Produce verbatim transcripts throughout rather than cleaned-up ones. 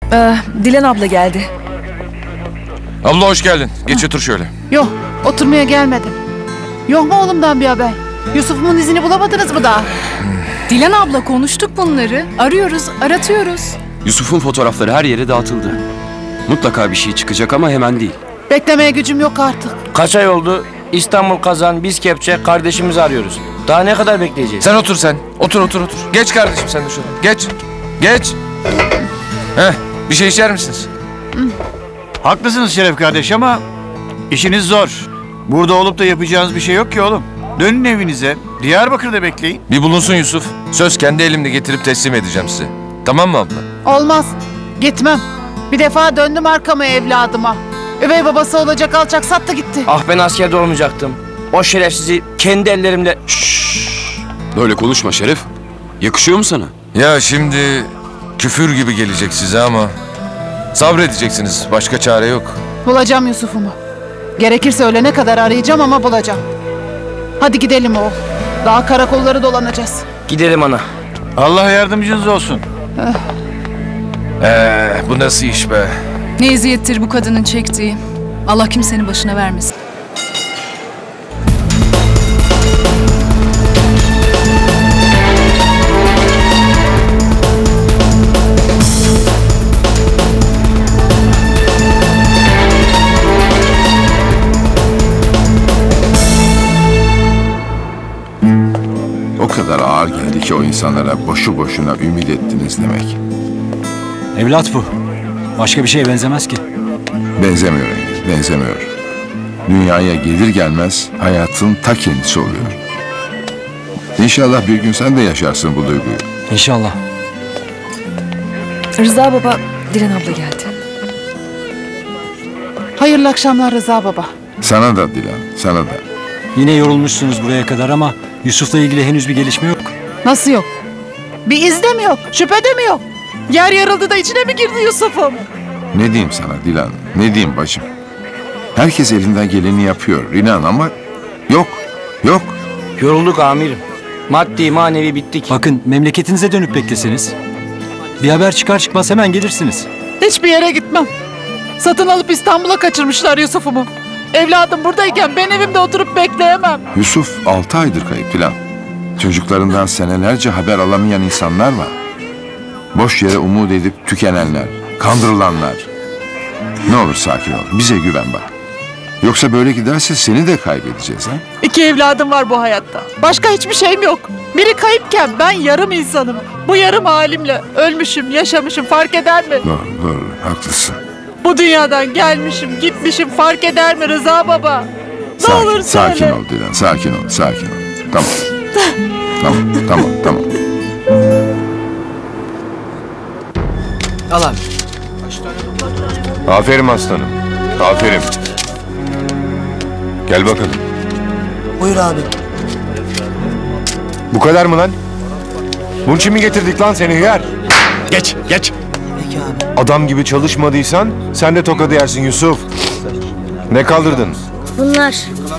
Ee, Dilan abla geldi. Abla hoş geldin. Geç otur şöyle. Yok, oturmaya gelmedim. Yok mu oğlumdan bir haber? Yusuf'umun izini bulamadınız mı daha? Dilan abla konuştuk bunları. Arıyoruz, aratıyoruz. Yusuf'un fotoğrafları her yere dağıtıldı. Mutlaka bir şey çıkacak ama hemen değil. Beklemeye gücüm yok artık. Kaç ay oldu? İstanbul kazan, biz kepçe, kardeşimizi arıyoruz. Daha ne kadar bekleyeceğiz? Sen otur sen. Otur otur otur. Geç kardeşim sen de şöyle. Geç. Geç. Heh, bir şey içer misiniz? Haklısınız Şeref kardeş ama işiniz zor. Burada olup da yapacağınız bir şey yok ki oğlum. Dönün evinize. Diyarbakır'da bekleyin. Bir bulunsun Yusuf. Söz kendi elimle getirip teslim edeceğim size. Tamam mı abla? Olmaz. Gitmem. Bir defa döndüm arkama evladıma. Üvey babası olacak alçak sattı gitti. Ah ben askerde olmayacaktım. O şerefsizi kendi ellerimle... Böyle konuşma Şeref. Yakışıyor mu sana? Ya şimdi küfür gibi gelecek size ama sabredeceksiniz. Başka çare yok. Bulacağım Yusuf'umu. Gerekirse ölene kadar arayacağım ama bulacağım. Hadi gidelim oğul. Daha karakolları dolanacağız. Gidelim ana. Allah yardımcınız olsun. Ee, bu nasıl iş be? Ne eziyettir bu kadının çektiği. Allah kimsenin başına vermesin. O kadar ağır geldi ki o insanlara boşu boşuna ümit ettiniz demek. Evlat bu. Başka bir şeye benzemez ki. Benzemiyor Engin, benzemiyor. Dünyaya gelir gelmez hayatın ta kendisi oluyor. İnşallah bir gün sen de yaşarsın bu duyguyu. İnşallah. Rıza baba, Dilan abla geldi. Hayırlı akşamlar Rıza baba. Sana da Dilan, sana da. Yine yorulmuşsunuz buraya kadar ama Yusuf'la ilgili henüz bir gelişme yok. Nasıl yok? Bir izde mi yok? Şüphede mi yok? Yer yarıldı da içine mi girdi Yusuf'um? Ne diyeyim sana Dilan, ne diyeyim bacım? Herkes elinden geleni yapıyor, inan ama yok, yok. Yorulduk amirim. Maddi manevi bittik. Bakın memleketinize dönüp bekleseniz. Bir haber çıkar çıkmaz hemen gelirsiniz. Hiçbir yere gitmem. Satın alıp İstanbul'a kaçırmışlar Yusuf'umu. Evladım buradayken ben evimde oturup bekleyemem. Yusuf altı aydır kayıp Dilan. Çocuklarından senelerce haber alamayan insanlar var. Boş yere umut edip tükenenler, kandırılanlar. Ne olur sakin ol, bize güven bak. Yoksa böyle giderse seni de kaybedeceğiz ha? İki evladım var bu hayatta. Başka hiçbir şeyim yok. Biri kayıpken ben yarım insanım. Bu yarım halimle ölmüşüm, yaşamışım fark eder mi? Doğru, doğru, haklısın. Bu dünyadan gelmişim, gitmişim fark eder mi Rıza baba? Ne Sakin, olur söyle. sakin ol Dilan, sakin ol, sakin ol. Tamam. Tamam, tamam, tamam. Al abi. Aferin aslanım. Aferin. Gel bakalım. Buyur abi. Bu kadar mı lan? Bunun için mi getirdik lan seni hıyar? Geç, geç. Peki abi. Adam gibi çalışmadıysan sen de tokadı yersin Yusuf. Ne kaldırdın? Bunlar.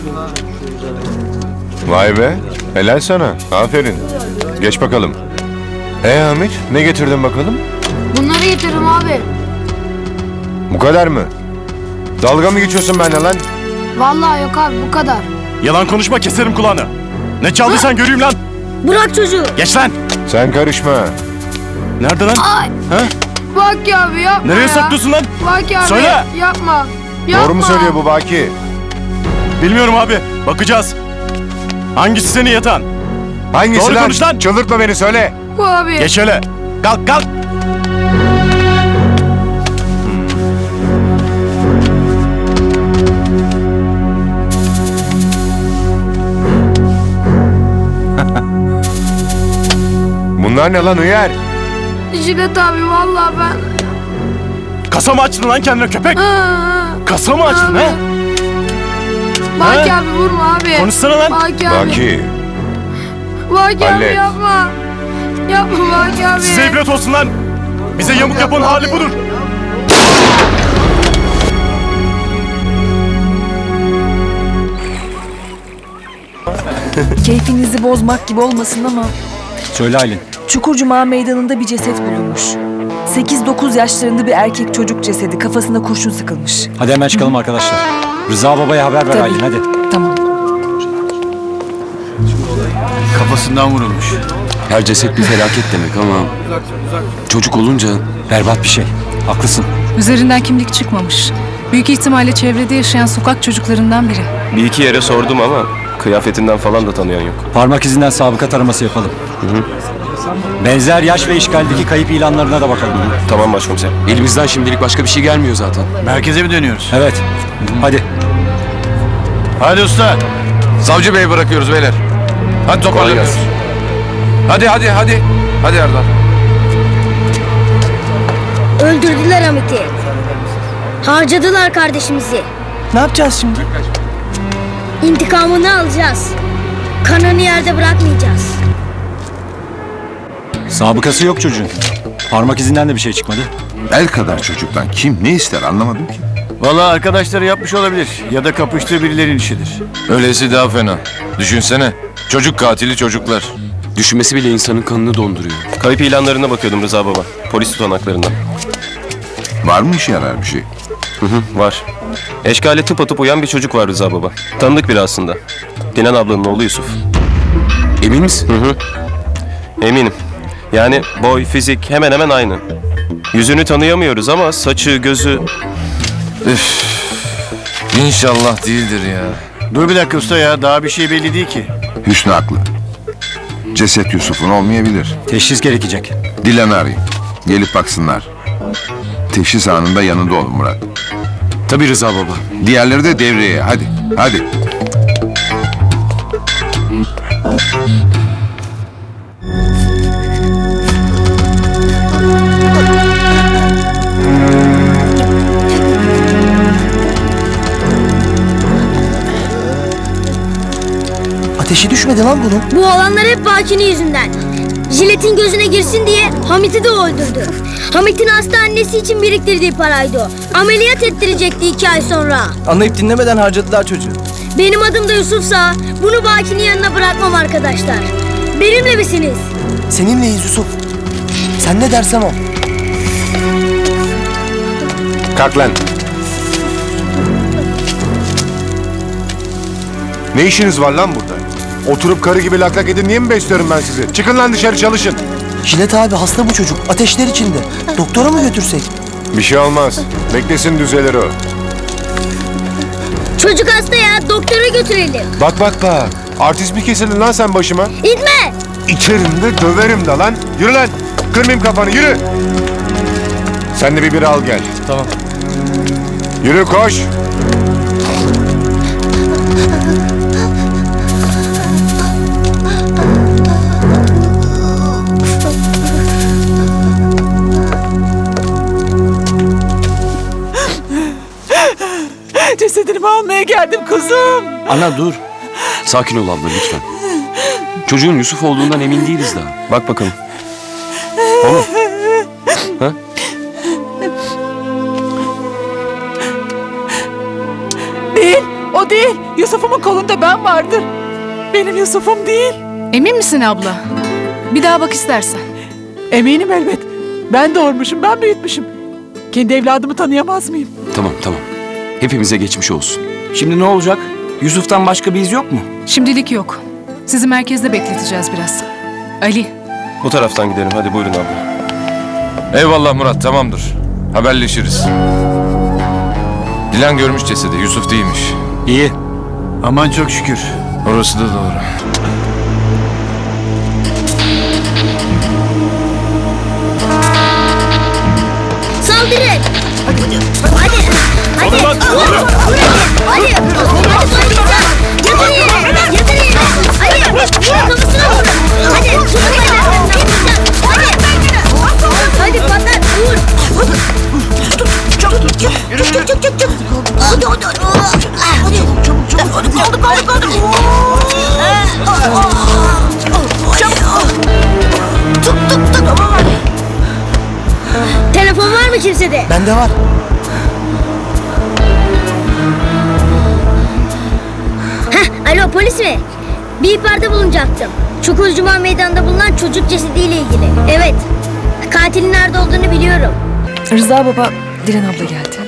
Vay be, helal sana. Aferin. Geç bakalım. Ee Hamit, ne getirdin bakalım? Bunları getirdim abi. Bu kadar mı? Dalga mı geçiyorsun benimle lan? Vallahi yok abi bu kadar. Yalan konuşma keserim kulağını. Ne çaldıysan göreyim lan. Bırak çocuğu. Geç lan. Sen karışma. Nerede lan? Ay. Ha? Bak ya abi yapma Nereye ya. saklıyorsun lan? Bak ya abi. Söyle. Yapma. Yapma. Doğru mu söylüyor bu Baki? Bilmiyorum abi. Bakacağız. Hangisi seni yatan? Hangisi Doğru lan? konuş lan. Çıldırtma beni söyle. Bu abi. Geç öyle. Kalk kalk. Bunlar ne lan hıyar? Jilet abi vallahi ben. Kasa mı açtın lan kendine köpek? Aa, Kasa mı açtın abi. ha? Baki Ha? abi vurma abi. Konuşsana lan. Baki abi. Baki. Baki abi Hallet. yapma. Yapma Baki abi. Size ibret olsun lan. Bize yamuk yapan hali budur. Keyfinizi bozmak gibi olmasın ama Söyle Aylin. Çukurcuma meydanında bir ceset bulunmuş. sekiz dokuz yaşlarında bir erkek çocuk cesedi, kafasına kurşun sıkılmış. Hadi hemen çıkalım arkadaşlar. Rıza babaya haber ver Tabii. Aylin hadi. Tamam. Kafasından vurulmuş. Her ceset bir felaket demek ama çocuk olunca Berbat bir şey. Haklısın. Üzerinden kimlik çıkmamış. Büyük ihtimalle çevrede yaşayan sokak çocuklarından biri. Bir iki yere sordum ama kıyafetinden falan da tanıyan yok. Parmak izinden sabıka taraması yapalım. Hı hı. Benzer yaş ve işgaldeki kayıp ilanlarına da bakalım. Tamam başkomiserim. elimizden şimdilik başka bir şey gelmiyor zaten. Merkeze mi dönüyoruz? Evet. Hadi. Hadi usta. Savcı Bey'i bırakıyoruz beyler. Hadi toparlanıyoruz. Hadi hadi hadi. Hadi Erdal. Öldürdüler Hamit'i. Harcadılar kardeşimizi. Ne yapacağız şimdi? İntikamını alacağız. Kanını yerde bırakmayacağız. Sabıkası yok çocuğun. Parmak izinden de bir şey çıkmadı. El kadar çocuktan kim ne ister anlamadım ki. Vallahi arkadaşları yapmış olabilir. Ya da kapıştığı birilerinin işidir. Öylesi daha fena. Düşünsene. Çocuk katili çocuklar. Düşünmesi bile insanın kanını donduruyor. Kayıp ilanlarına bakıyordum Rıza baba. Polis tutanaklarından. Var mı işe yarar bir şey? Hı hı, var. Eşkale tıpatıp uyan bir çocuk var Rıza baba. Tanıdık biri aslında. Dinan ablanın oğlu Yusuf. Emin misin? Hı hı. Eminim. Yani boy, fizik hemen hemen aynı. Yüzünü tanıyamıyoruz ama saçı, gözü... Üf. İnşallah değildir ya. Dur bir dakika usta ya. Daha bir şey belli değil ki. Hüsnü haklı. Ceset Yusuf'un olmayabilir. Teşhis gerekecek. Dilan'ı arayın. Gelip baksınlar. Teşhis anında yanında olun Murat. Tabii Rıza baba. Diğerleri de devreye. Hadi. Hadi. Ateşi düşmedi lan bunun. Bu olanlar hep Baki'nin yüzünden. Jiletin gözüne girsin diye Hamit'i de öldürdü. Hamit'in hasta annesi için biriktirdiği paraydı o. Ameliyat ettirecekti iki ay sonra. Anlayıp dinlemeden harcadılar çocuğu. Benim adım da Yusuf'sa bunu Baki'nin yanına bırakmam arkadaşlar. Benimle misiniz? Seninleyiz Yusuf. Sen ne dersen o. Kalk lan. Ne işiniz var lan burada? Oturup karı gibi lak lak edin diye mi besliyorum ben sizi? Çıkın lan dışarı çalışın. Jilet abi hasta bu çocuk. Ateşler içinde. Doktora mı götürsek? Bir şey olmaz. Beklesin düzelir o. Çocuk hasta ya, doktora götürelim. Bak bak bak. Artist mi kesildin lan sen başıma? İtme! İçerim de döverim de lan. Yürü lan. Kırmayayım kafanı yürü. Sen de bir bira al gel. Tamam. Yürü koş. Cesedini almaya geldim kuzum. Ana dur. Sakin ol abla lütfen. Çocuğun Yusuf olduğundan emin değiliz daha. Bak bakalım. O mu? Ha? Değil, o değil. Yusuf'umun kolunda ben vardır. Benim Yusuf'um değil. Emin misin abla? Bir daha bak istersen. Eminim elbet. Ben doğurmuşum, ben büyütmüşüm. Kendi evladımı tanıyamaz mıyım? Tamam tamam. Hepimize geçmiş olsun. Şimdi ne olacak? Yusuf'tan başka bir iz yok mu? Şimdilik yok. Sizi merkezde bekleteceğiz biraz. Ali, Bu taraftan gidelim. Hadi buyurun abla. Eyvallah Murat, tamamdır. Haberleşiriz. Dilan görmüş cesedi, Yusuf değilmiş. İyi. Aman çok şükür. Orası da doğru. Saldırın! Hadi! Hadi! Hadi! Vur! Vur! Hadi! Hadi! Yatır yere! Yatır yere! Hadi! Vur kafasına vur! Hadi! Tutun beni! Hadi! Hadi patlat! Vur! Çok! Çok! Çok! Çok! Çok! Çok! Hadi! Hadi! Hadi! Çabuk! Çabuk! Kaldır! Kaldır! Kaldır! Çabuk! Tut! Tut! Tut! Telefon var mı kimsede? Bende var. Heh, alo polis mi? Bir ihbarda bulunacaktım. Çukurcuma Meydanı'nda bulunan çocuk cesediyle ilgili. Evet. Katilin nerede olduğunu biliyorum. Rıza baba, Dilan abla geldi.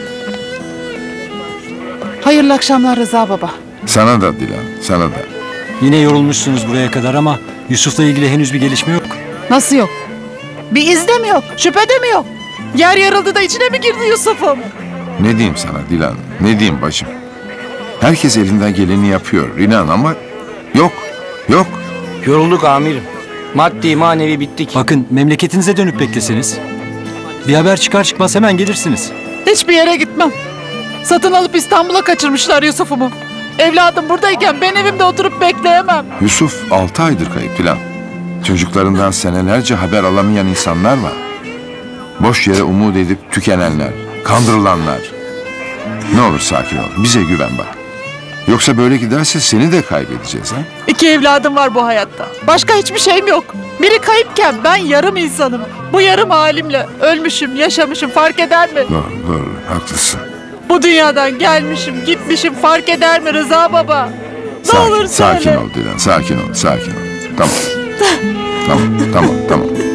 Hayırlı akşamlar Rıza baba. Sana da Dilan, sana da. Yine yorulmuşsunuz buraya kadar ama Yusuf'la ilgili henüz bir gelişme yok. Nasıl yok? Bir izde mi yok? Şüphede mi yok? Yer yarıldı da içine mi girdi Yusuf'um? Ne diyeyim sana Dilan, ne diyeyim bacım? Herkes elinden geleni yapıyor, inan ama yok, yok. Yorulduk amirim. Maddi manevi bittik. Bakın memleketinize dönüp bekleseniz. Bir haber çıkar çıkmaz hemen gelirsiniz. Hiçbir yere gitmem. Satın alıp İstanbul'a kaçırmışlar Yusuf'umu. Evladım buradayken ben evimde oturup bekleyemem. Yusuf altı aydır kayıp Dilan. Çocuklarından senelerce haber alamayan insanlar var. Boş yere umut edip tükenenler, kandırılanlar. Ne olur sakin ol, bize güven bak. Yoksa böyle giderse seni de kaybedeceğiz ha? İki evladım var bu hayatta. Başka hiçbir şeyim yok. Biri kayıpken ben yarım insanım. Bu yarım halimle ölmüşüm, yaşamışım fark eder mi? Doğru, doğru, haklısın. Bu dünyadan gelmişim, gitmişim fark eder mi Rıza baba? Ne Sakin, olur söyle. sakin ol Dilan, sakin ol, sakin ol. Tamam. Tamam, tamam, tamam.